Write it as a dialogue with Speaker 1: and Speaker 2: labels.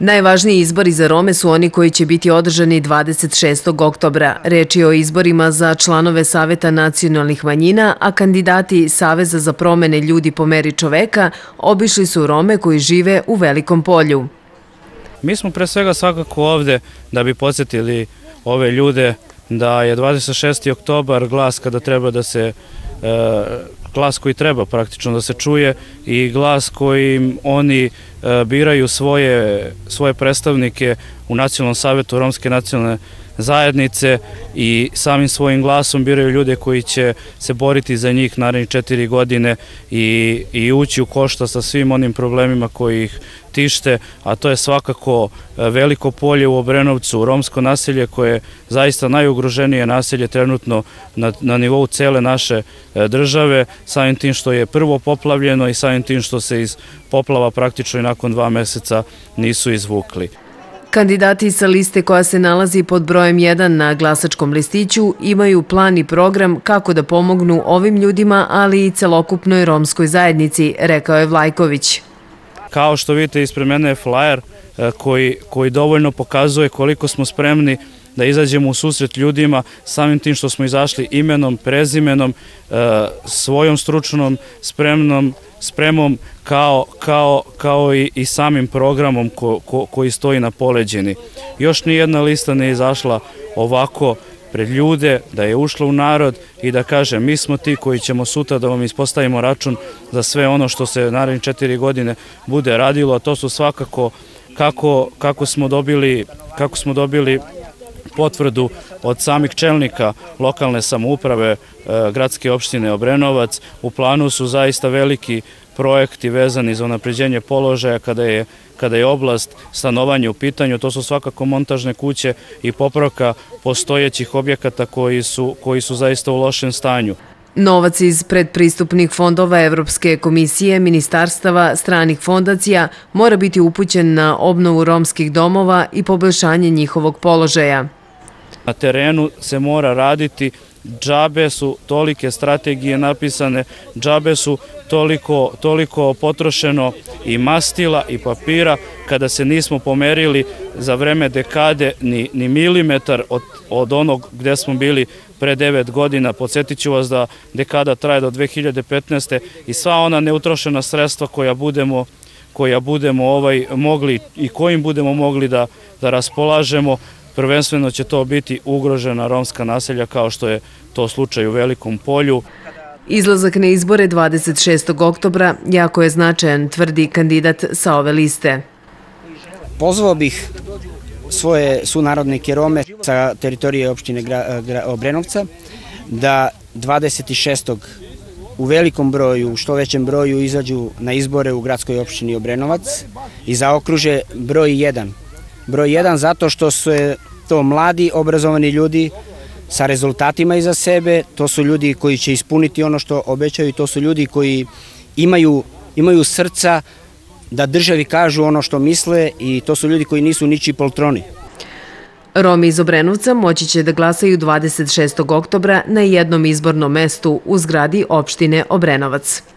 Speaker 1: Najvažniji izbori za Rome su oni koji će biti održani 26. oktobra. Reč je o izborima za članove Saveta nacionalnih manjina, a kandidati Saveza za promene ljudi po meri čoveka obišli su Rome koji žive u Velikom Polju.
Speaker 2: Mi smo pre svega svakako ovde da bi podsjetili ove ljude da je 26. oktobar glas kada treba da se glas koji treba praktično da se čuje i glas kojim oni biraju svoje predstavnike u Nacionalnom savetu Romske nacionalne zajednice i samim svojim glasom biraju ljude koji će se boriti za njih narednih 4 godine i ući u koštac sa svim onim problemima koji ih tište, a to je svakako Veliko Polje u Obrenovcu, romsko naselje koje je zaista najugroženije naselje trenutno na nivou cele naše države, samim tim što je prvo poplavljeno i samim tim što se iz poplava praktično i nakon 2 meseca nisu izvukli.
Speaker 1: Kandidati sa liste koja se nalazi pod brojem 1 na glasačkom listiću imaju plan i program kako da pomognu ovim ljudima, ali i celokupnoj romskoj zajednici, rekao je Vlajković.
Speaker 2: Kao što vidite, ispred mene je flajer koji dovoljno pokazuje koliko smo spremni da izađemo u susret ljudima samim tim što smo izašli imenom, prezimenom, svojom stručnom spremom kao i samim programom koji stoji na poleđini. Još nijedna lista ne izašla ovako pred ljude, da je ušla u narod i da kaže mi smo ti koji ćemo sutra da vam ispostavimo račun za sve ono što se narednih 4 godine bude radilo, a to su svakako kako smo dobili potvrdu od samih čelnika lokalne samouprave gradske opštine Obrenovac. U planu su zaista veliki projekti vezani za unapređenje položaja kada je oblast stanovanja u pitanju. To su svakako montažne kuće i popravka postojećih objekata koji su zaista u lošem stanju.
Speaker 1: Novac iz predpristupnih fondova Evropske komisije, ministarstava, stranih fondacija mora biti upućen na obnovu romskih domova i poboljšanje njihovog položaja.
Speaker 2: Na terenu se mora raditi, džabe su tolike strategije napisane, džabe su toliko potrošeno i mastila i papira kada se nismo pomerili za vreme dekade ni milimetar od onog gde smo bili pre 9 godina. Podsjetit ću vas da dekada traje do 2015. i sva ona neutrošena sredstva koja budemo mogli i kojim budemo mogli da raspolažemo, prvenstveno će to biti ugrožena romska naselja kao što je to slučaj u Velikom Polju.
Speaker 1: Izlazak na izbore 26. oktobra jako je značajan, tvrdi kandidat sa ove liste.
Speaker 3: Pozvao bih svoje sunarodnike Rome sa teritorije opštine Obrenovca da 26. u velikom broju, u što većem broju izađu na izbore u gradskoj opštini Obrenovac i zaokruže broj 1. Broj 1 zato što su to mladi, obrazovani ljudi sa rezultatima iza sebe, to su ljudi koji će ispuniti ono što obećaju i to su ljudi koji imaju srca da državi kažu ono što misle i to su ljudi koji nisu ničiji poltroni.
Speaker 1: Romi iz Obrenovca moći će da glasaju 26. oktobra na jednom izbornom mestu u zgradi opštine Obrenovac.